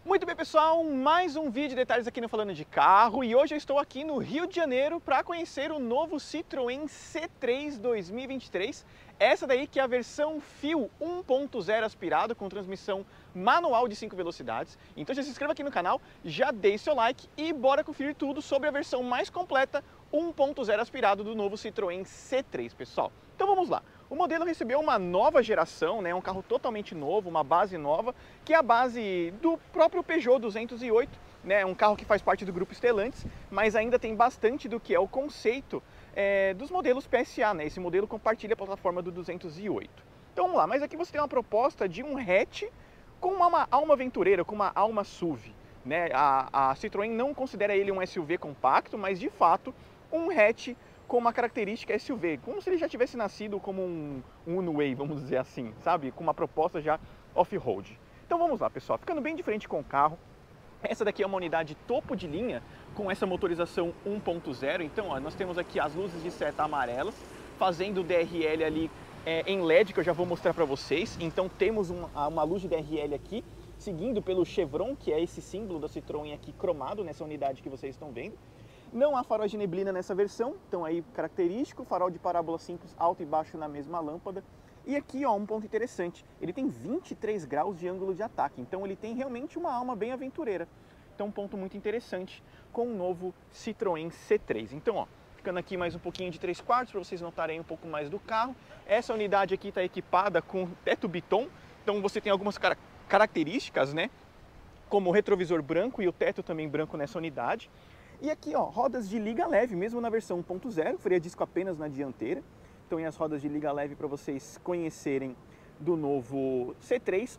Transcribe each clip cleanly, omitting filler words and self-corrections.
Muito bem, pessoal, mais um vídeo de detalhes aqui no Falando de Carro e hoje eu estou aqui no Rio de Janeiro para conhecer o novo Citroën C3 2023. Essa daí que é a versão FIO 1.0 aspirado com transmissão manual de 5 velocidades. Então já se inscreva aqui no canal, já deixe seu like e bora conferir tudo sobre a versão mais completa 1.0 aspirado do novo Citroën C3, pessoal. Então vamos lá. O modelo recebeu uma nova geração, né, um carro totalmente novo, uma base nova, que é a base do próprio Peugeot 208, né, um carro que faz parte do grupo Stellantis, mas ainda tem bastante do que é o conceito dos modelos PSA, né, esse modelo compartilha a plataforma do 208. Então vamos lá, mas aqui você tem uma proposta de um hatch com uma alma aventureira, com uma alma SUV. Né? A Citroën não considera ele um SUV compacto, mas de fato um hatch com uma característica SUV, como se ele já tivesse nascido como um Uno-Way, vamos dizer assim, sabe? Com uma proposta já off-road. Então vamos lá, pessoal, ficando bem de frente com o carro. Essa daqui é uma unidade topo de linha com essa motorização 1.0. Então, ó, nós temos aqui as luzes de seta amarelas, fazendo o DRL ali em LED, que eu já vou mostrar para vocês. Então temos uma luz de DRL aqui, seguindo pelo chevron, que é esse símbolo da Citroën aqui cromado nessa unidade que vocês estão vendo. Não há faróis de neblina nessa versão, então aí característico, farol de parábola simples alto e baixo na mesma lâmpada. E aqui, ó, um ponto interessante, ele tem 23 graus de ângulo de ataque, então ele tem realmente uma alma bem aventureira. Então um ponto muito interessante com o novo Citroën C3. Então, ó, ficando aqui mais um pouquinho de 3/4 para vocês notarem um pouco mais do carro. Essa unidade aqui está equipada com teto Biton, então você tem algumas características, né, como o retrovisor branco e o teto também branco nessa unidade. E aqui, ó, rodas de liga leve, mesmo na versão 1.0, freio a disco apenas na dianteira. Então, e as rodas de liga leve para vocês conhecerem do novo C3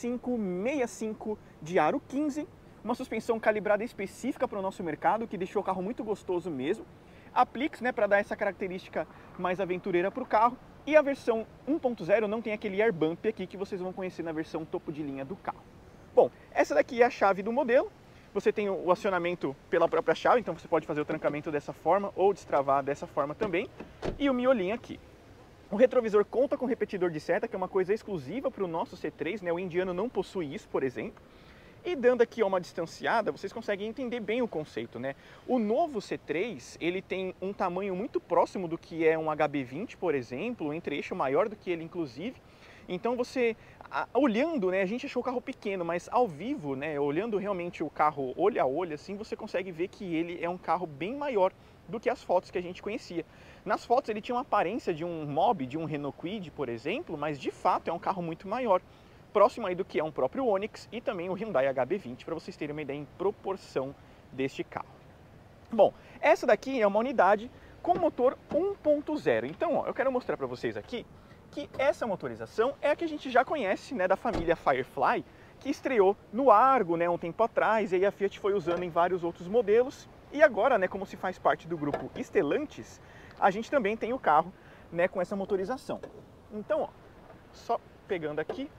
195/65 de aro 15. Uma suspensão calibrada específica para o nosso mercado, que deixou o carro muito gostoso mesmo. Apliques, né, para dar essa característica mais aventureira para o carro. E a versão 1.0 não tem aquele air bump aqui que vocês vão conhecer na versão topo de linha do carro. Bom, essa daqui é a chave do modelo. Você tem o acionamento pela própria chave, então você pode fazer o trancamento dessa forma ou destravar dessa forma também. E o miolinho aqui. O retrovisor conta com repetidor de seta, que é uma coisa exclusiva para o nosso C3, né? O indiano não possui isso, por exemplo. E dando aqui uma distanciada, vocês conseguem entender bem o conceito, né? O novo C3, ele tem um tamanho muito próximo do que é um HB20, por exemplo, um entre-eixo maior do que ele, inclusive. Então você, olhando, né, a gente achou o carro pequeno, mas ao vivo, né, olhando realmente o carro olho a olho, assim, você consegue ver que ele é um carro bem maior do que as fotos que a gente conhecia. Nas fotos ele tinha uma aparência de um Mobi, de um Renault Kwid, por exemplo, mas de fato é um carro muito maior, próximo aí do que é um próprio Onix e também o Hyundai HB20, para vocês terem uma ideia em proporção deste carro. Bom, essa daqui é uma unidade com motor 1.0, então ó, eu quero mostrar para vocês aqui que essa motorização é a que a gente já conhece, né, da família Firefly, que estreou no Argo, né, um tempo atrás, e aí a Fiat foi usando em vários outros modelos. E agora, né, como se faz parte do grupo Stellantis, a gente também tem o carro, né, com essa motorização. Então, ó, só pegando aqui,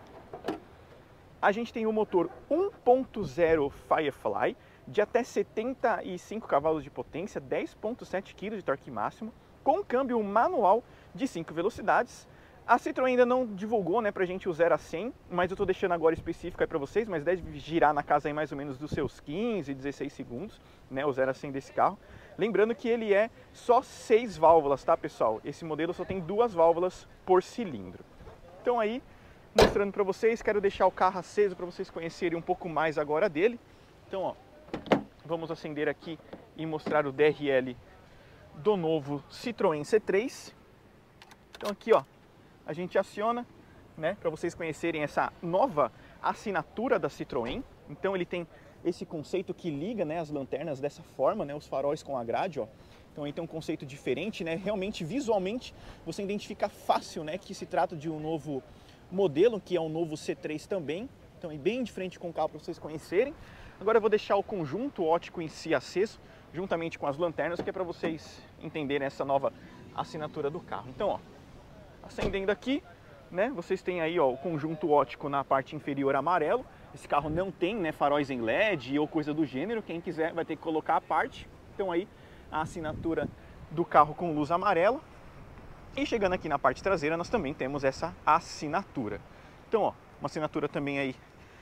a gente tem o motor 1.0 Firefly, de até 75 cavalos de potência, 10.7 kg de torque máximo, com câmbio manual de 5 velocidades. A Citroën ainda não divulgou, né, pra gente o 0 a 100, mas eu tô deixando agora específico aí pra vocês, mas deve girar na casa aí mais ou menos dos seus 15, 16 segundos, né, o 0 a 100 desse carro. Lembrando que ele é só 6 válvulas, tá, pessoal? Esse modelo só tem 2 válvulas por cilindro. Então aí, mostrando pra vocês, quero deixar o carro aceso para vocês conhecerem um pouco mais agora dele. Então, ó, vamos acender aqui e mostrar o DRL do novo Citroën C3. Então aqui, ó, a gente aciona, né, para vocês conhecerem essa nova assinatura da Citroën. Então ele tem esse conceito que liga, né, as lanternas dessa forma, né, os faróis com a grade, ó. Então aí tem um conceito diferente, né, realmente visualmente você identifica fácil, né, que se trata de um novo modelo, que é um novo C3 também. Então é bem de frente com o carro para vocês conhecerem. Agora eu vou deixar o conjunto óptico em si aceso, juntamente com as lanternas, que é para vocês entenderem essa nova assinatura do carro. Então, ó, acendendo aqui, né, vocês têm aí, ó, o conjunto óptico na parte inferior amarelo. Esse carro não tem, né, faróis em LED ou coisa do gênero, quem quiser vai ter que colocar à parte. Então aí a assinatura do carro com luz amarela. E chegando aqui na parte traseira nós também temos essa assinatura. Então, ó, uma assinatura também aí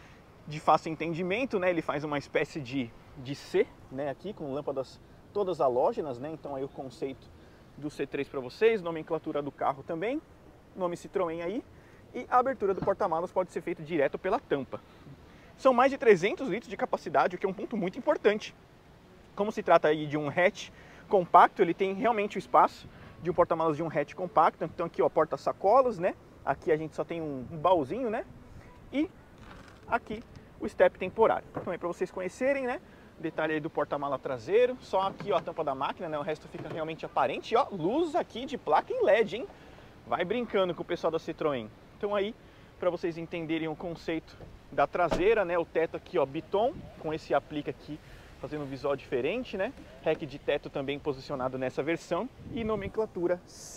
de fácil entendimento, né? Ele faz uma espécie de C, né? Aqui com lâmpadas todas halógenas, né? Então aí o conceito do C3 para vocês, nomenclatura do carro também, nome Citroën aí, e a abertura do porta-malas pode ser feita direto pela tampa. São mais de 300 litros de capacidade, o que é um ponto muito importante. Como se trata aí de um hatch compacto, ele tem realmente o espaço de um porta-malas de um hatch compacto. Então aqui, ó, porta-sacolas, né? Aqui a gente só tem um baúzinho, né? E aqui o step temporário. Então é para vocês conhecerem, né? Detalhe aí do porta-mala traseiro. Só aqui, ó, a tampa da máquina, né? O resto fica realmente aparente. E, ó, luz aqui de placa em LED, hein? Vai brincando com o pessoal da Citroën. Então aí, para vocês entenderem o conceito da traseira, né? O teto aqui, ó, Biton, com esse aplique aqui, fazendo um visual diferente, né? Rack de teto também posicionado nessa versão e nomenclatura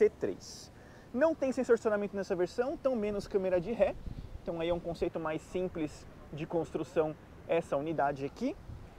C3. Não tem sensor de estacionamento nessa versão, tão menos câmera de ré. Então aí é um conceito mais simples de construção essa unidade aqui.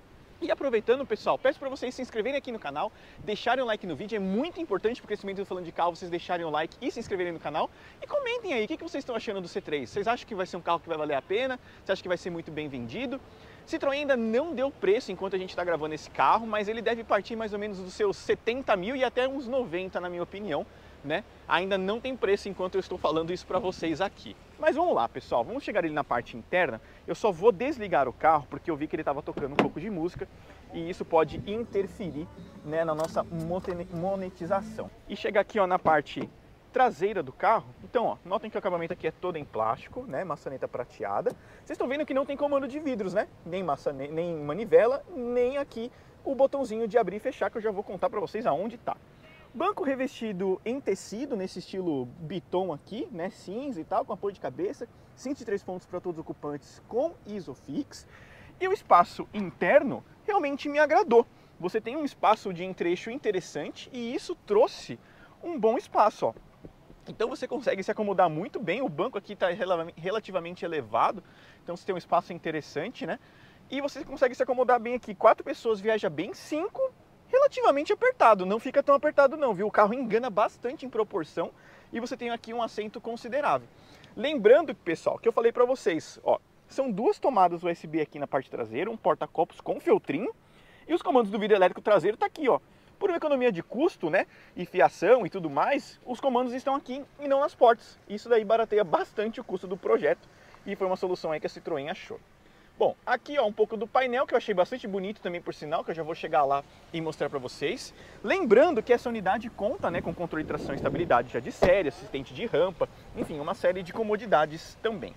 E aproveitando, pessoal, peço para vocês se inscreverem aqui no canal, deixarem um like no vídeo, é muito importante para o crescimento do Falando de Carro, vocês deixarem o like e se inscreverem no canal. E comentem aí, o que vocês estão achando do C3? Vocês acham que vai ser um carro que vai valer a pena? Vocês acham que vai ser muito bem vendido? Citroën ainda não deu preço enquanto a gente está gravando esse carro, mas ele deve partir mais ou menos dos seus 70 mil e até uns 90, na minha opinião, né? Ainda não tem preço enquanto eu estou falando isso para vocês aqui. Mas vamos lá, pessoal, vamos chegar ali na parte interna. Eu só vou desligar o carro porque eu vi que ele estava tocando um pouco de música e isso pode interferir, né, na nossa monetização. E chegar aqui, ó, na parte traseira do carro. Então, ó, notem que o acabamento aqui é todo em plástico, né, maçaneta prateada. Vocês estão vendo que não tem comando de vidros, né? Nem manivela, nem aqui o botãozinho de abrir e fechar, que eu já vou contar para vocês aonde está. Banco revestido em tecido, nesse estilo Biton aqui, né, cinza e tal, com apoio de cabeça, cinto de 3 pontos para todos os ocupantes com Isofix. E o espaço interno realmente me agradou. Você tem um espaço de entrecho interessante e isso trouxe um bom espaço, ó. Então você consegue se acomodar muito bem, o banco aqui está relativamente elevado, então você tem um espaço interessante, né? E você consegue se acomodar bem aqui, 4 pessoas viaja bem, 5 relativamente apertado, não fica tão apertado não, viu? O carro engana bastante em proporção e você tem aqui um assento considerável. Lembrando, pessoal, que eu falei para vocês, ó, são 2 tomadas USB aqui na parte traseira, um porta-copos com feltrinho e os comandos do vidro elétrico traseiro tá aqui, ó. Por uma economia de custo, né, e fiação e tudo mais, os comandos estão aqui e não nas portas. Isso daí barateia bastante o custo do projeto e foi uma solução aí que a Citroën achou. Bom, aqui, ó, um pouco do painel que eu achei bastante bonito também, por sinal, que eu já vou chegar lá e mostrar para vocês. Lembrando que essa unidade conta, né, com controle de tração e estabilidade já de série, assistente de rampa, enfim, uma série de comodidades também.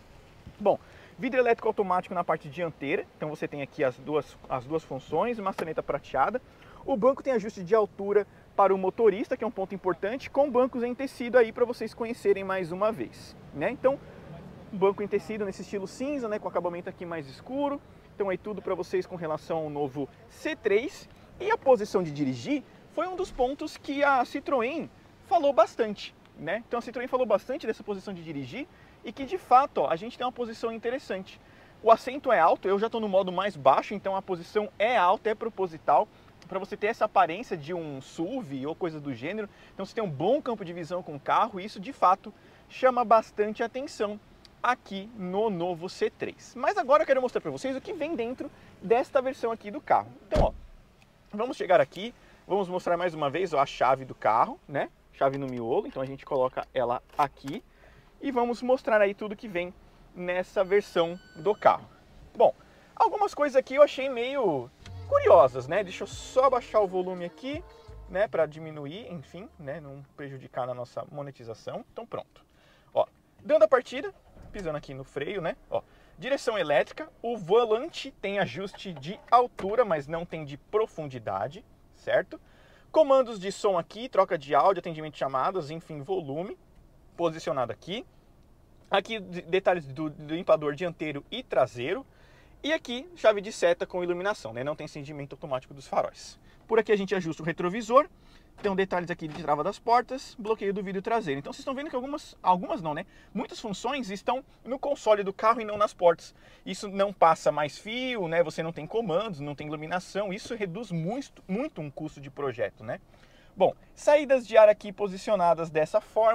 Bom, vidro elétrico automático na parte dianteira, então você tem aqui as duas funções, maçaneta prateada. O banco tem ajuste de altura para o motorista, que é um ponto importante, com bancos em tecido aí para vocês conhecerem mais uma vez, né? Então, um banco em tecido nesse estilo cinza, né, com acabamento aqui mais escuro. Então aí tudo para vocês com relação ao novo C3. E a posição de dirigir foi um dos pontos que a Citroën falou bastante, né? Então a Citroën falou bastante dessa posição de dirigir e que de fato, ó, a gente tem uma posição interessante. O assento é alto, eu já estou no modo mais baixo, então a posição é alta, é proposital, para você ter essa aparência de um SUV ou coisa do gênero. Então você tem um bom campo de visão com o carro e isso de fato chama bastante atenção aqui no novo C3. Mas agora eu quero mostrar para vocês o que vem dentro desta versão aqui do carro. Então, ó, vamos chegar aqui, vamos mostrar mais uma vez, ó, a chave do carro, né? Chave no miolo, então a gente coloca ela aqui e vamos mostrar aí tudo que vem nessa versão do carro. Bom, algumas coisas aqui eu achei meio curiosas, né? Deixa eu só baixar o volume aqui, né, para diminuir, enfim, né, não prejudicar na nossa monetização. Então pronto. Ó, dando a partida, pisando aqui no freio, né? Ó, direção elétrica, o volante tem ajuste de altura, mas não tem de profundidade, certo? Comandos de som aqui, troca de áudio, atendimento de chamadas, enfim, volume posicionado aqui. Aqui detalhes do limpador dianteiro e traseiro. E aqui, chave de seta com iluminação, né? Não tem acendimento automático dos faróis. Por aqui a gente ajusta o retrovisor. Tem detalhes aqui de trava das portas, bloqueio do vidro traseiro. Então vocês estão vendo que algumas não, né? Muitas funções estão no console do carro e não nas portas. Isso não passa mais fio, né? Você não tem comandos, não tem iluminação. Isso reduz muito um custo de projeto, né? Bom, saídas de ar aqui posicionadas dessa forma.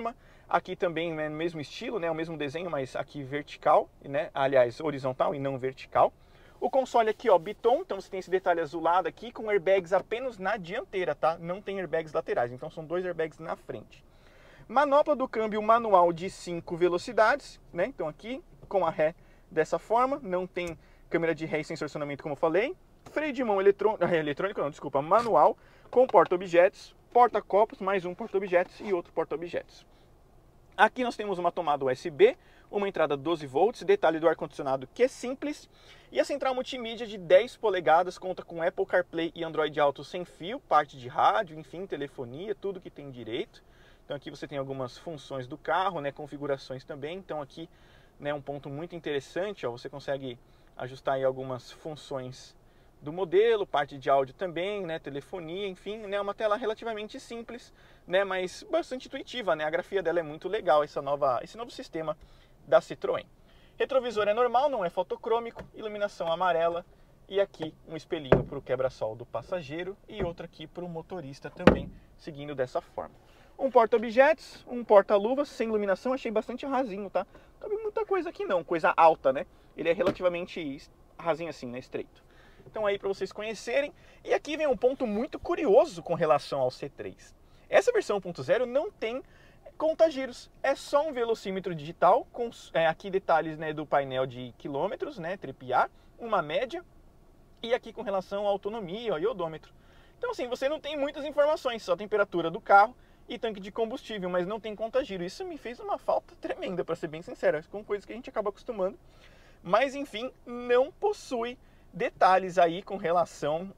Aqui também, né, no mesmo estilo, né, o mesmo desenho, mas aqui vertical, né, aliás, horizontal e não vertical. O console aqui, ó, Biton, então você tem esse detalhe azulado aqui com airbags apenas na dianteira, tá? Não tem airbags laterais, então são 2 airbags na frente. Manopla do câmbio manual de 5 velocidades, né? Então aqui com a ré dessa forma, não tem câmera de ré e sensor de acionamento como eu falei. Freio de mão eletrônico, não, desculpa, manual, com porta-objetos, porta-copos, mais um porta-objetos e outro porta-objetos. Aqui nós temos uma tomada USB, uma entrada 12 volts, detalhe do ar-condicionado que é simples, e a central multimídia de 10 polegadas, conta com Apple CarPlay e Android Auto sem fio, parte de rádio, enfim, telefonia, tudo que tem direito. Então aqui você tem algumas funções do carro, né, configurações também, então aqui, né, um ponto muito interessante, ó, você consegue ajustar aí algumas funções do modelo, parte de áudio também, né, telefonia, enfim, né, uma tela relativamente simples, né, mas bastante intuitiva, né, a grafia dela é muito legal, esse novo sistema da Citroën. Retrovisor é normal, não é fotocrômico, iluminação amarela e aqui um espelhinho para o quebra-sol do passageiro e outro aqui para o motorista também, seguindo dessa forma. Um porta-objetos, um porta-luvas sem iluminação, achei bastante rasinho, tá? Não cabe muita coisa aqui não, coisa alta, né? Ele é relativamente rasinho assim, né, estreito. Então aí para vocês conhecerem. E aqui vem um ponto muito curioso com relação ao C3. Essa versão 1.0 não tem conta-giros, é só um velocímetro digital, com aqui detalhes, né, do painel de quilômetros, né, TRPA, uma média, e aqui com relação à autonomia, ó, e odômetro. Então assim, você não tem muitas informações, só a temperatura do carro e tanque de combustível, mas não tem conta-giro. Isso me fez uma falta tremenda, para ser bem sincero, com coisas que a gente acaba acostumando. Mas enfim, não possui detalhes aí com relação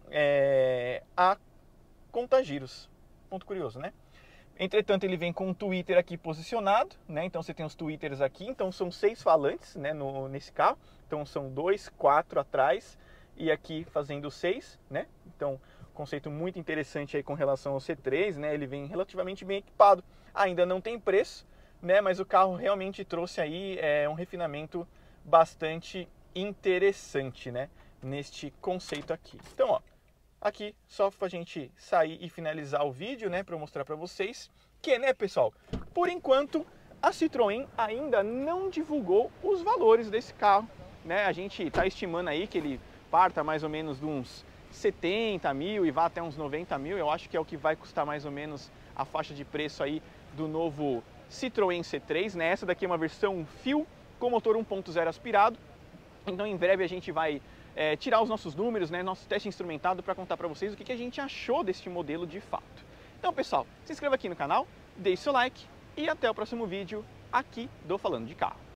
a conta-giros. Ponto curioso, né? Entretanto, ele vem com um tweeter aqui posicionado, né? Então você tem os tweeters aqui, então são 6 falantes, né, nesse carro. Então são 2, 4 atrás e aqui fazendo 6, né? Então, conceito muito interessante aí com relação ao C3, né? Ele vem relativamente bem equipado. Ainda não tem preço, né? Mas o carro realmente trouxe aí um refinamento bastante interessante, né? Neste conceito aqui. Então, ó, aqui só pra gente sair e finalizar o vídeo, né, para eu mostrar para vocês que, né, pessoal, por enquanto a Citroën ainda não divulgou os valores desse carro, né? A gente tá estimando aí que ele parta mais ou menos de uns 70 mil e vá até uns 90 mil. Eu acho que é o que vai custar mais ou menos a faixa de preço aí do novo Citroën C3, né? Essa daqui é uma versão Fuel com motor 1.0 aspirado. Então em breve a gente vai tirar os nossos números, né, nosso teste instrumentado para contar para vocês o que a gente achou deste modelo de fato. Então pessoal, se inscreva aqui no canal, deixe seu like e até o próximo vídeo aqui do Falando de Carro.